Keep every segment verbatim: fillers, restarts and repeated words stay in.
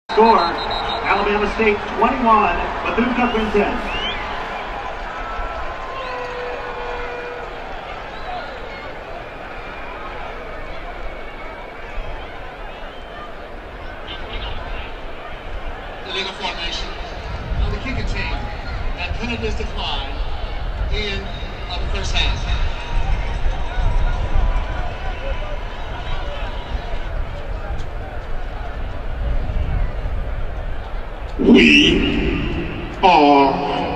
Score, Alabama State twenty-one, Bethune-Cookman ten. Illegal formation on the kicking team. That penalty is declined in of the first half. We are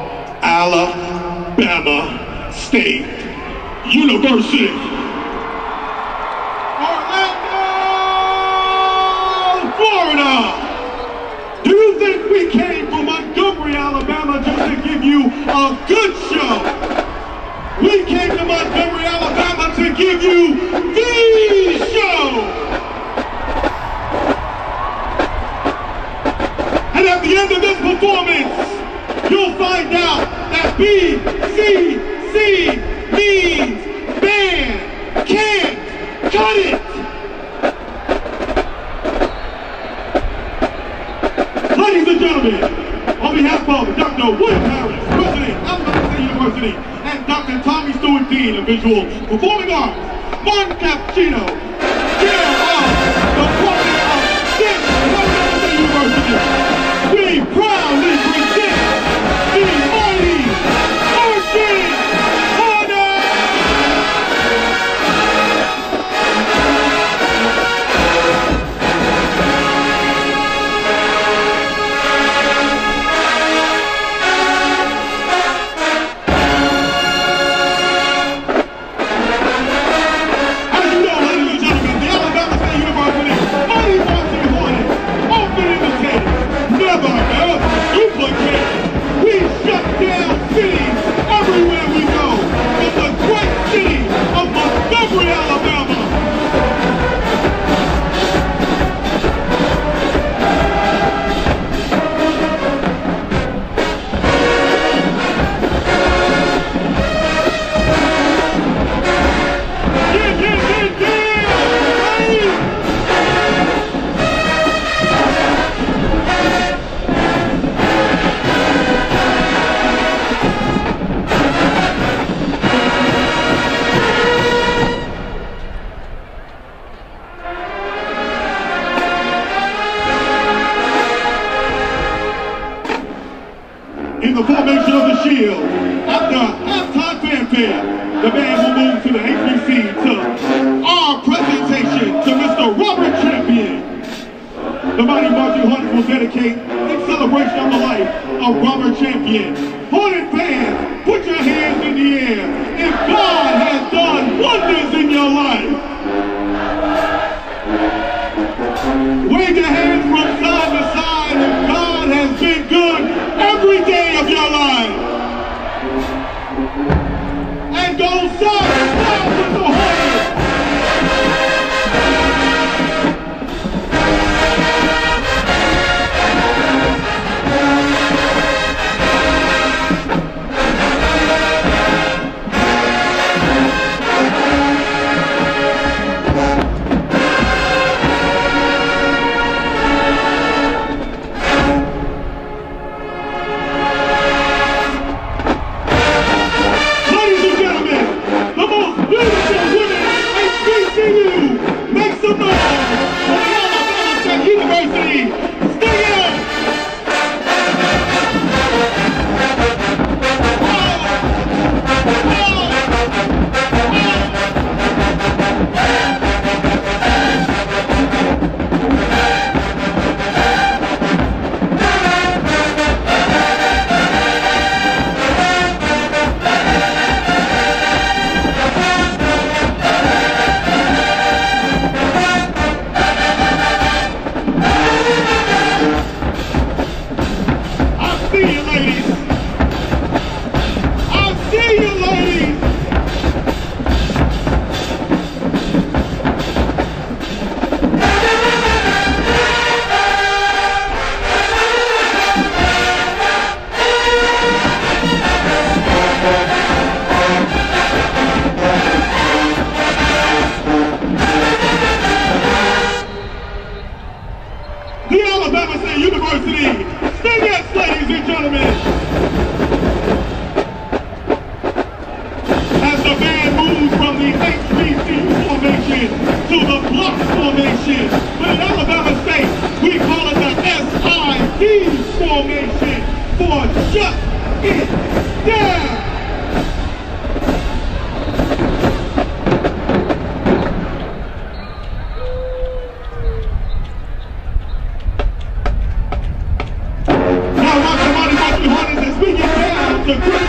Alabama State University. Orlando, Florida. Do you think we came from Montgomery, Alabama just to give you a good show? We came to Montgomery, Alabama to give you the show. And at the end of this performance, you'll find out that B C C means band can't cut it. Ladies and gentlemen, on behalf of Doctor William Harris, President of Alabama State University, and Doctor Tommy Stewart, Dean of Visual Performing Arts, Martin Cappuccino, Chair of the Department of Dance at Alabama State University, we proudly present the mighty Marching Honor! As you know, ladies and gentlemen, the Alabama State University Mighty Marching Hornets, often imitated, never ever duplicated. We shut down cities everywhere we go, from the great city of Montgomery, Alabama. Yeah, yeah, yeah, yeah! Hey! In the formation of the shield, after halftime fanfare, the band will move to the H B C to our presentation to Mister Robert Champion. The Mighty Marching Hornets will dedicate in celebration of the life of Robert Champion. Hornet fans, put your hands in the air if God has done wonders in your life. Wave your hands from side to side if God has been good every day of your life. And go side to side with the Hornets. University. Say yes, ladies and gentlemen. As the band moves from the H B C formation to the block formation, but in Alabama State, we call it the S I D formation for Shut It Down. Now watch the money, watch the hunters as we get down to